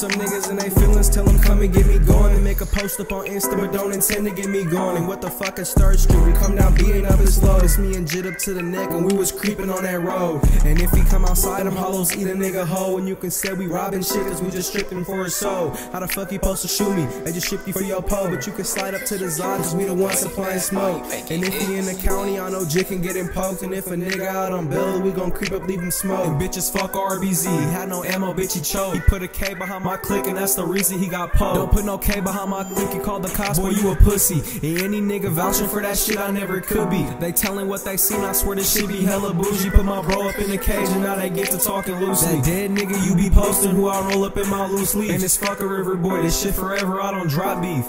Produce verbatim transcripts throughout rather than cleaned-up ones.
some niggas and they feelings, tell them come and get me going. And make a post up on Insta but don't intend to get me going. And what the fuck is Third Street? We come down beating up his low. It's me and Jit up to the neck and we was creeping on that road. And if he come outside, them hollows eat a nigga whole. And you can say we robbing shit cause we just stripping for his soul. How the fuck you supposed to shoot me? They just shipped you for your pole. But you can slide up to the Zod cause we the ones supplying smoke. And if he in the county, I know Jit can get him poked. And if a nigga out on bail, we gon' creep up, leave him smoke. And bitches fuck R B Z, he had no ammo, bitch he choke. He put a K behind my click and that's the reason he got poked. Don't put no K behind my click, he called the cops, boy you a pussy. And any nigga vouching for that shit I never could be. They telling what they seen, I swear this shit be hella bougie. Put my bro up in the cage and now they get to talking loosely. That dead nigga you be posting who I roll up in my loose leaf. And this fucker River boy, this shit forever, I don't drop beef.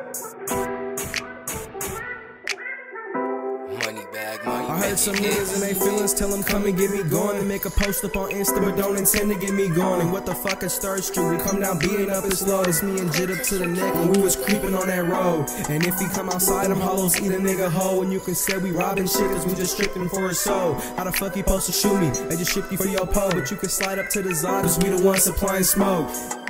I heard some niggas and they feelings, tell them come and get me going. And make a post up on Insta but don't intend to get me going. And what the fuck is Third Street? We come down beating up his low. It's me and Jit up to the neck and we was creeping on that road. And if he come outside, them hollows eat a nigga whole. And you can say we robbing shit cause we just stripping for his soul. How the fuck you supposed to shoot me? They just shipped you for your pole. But you can slide up to the Zod cause we the ones supplying smoke.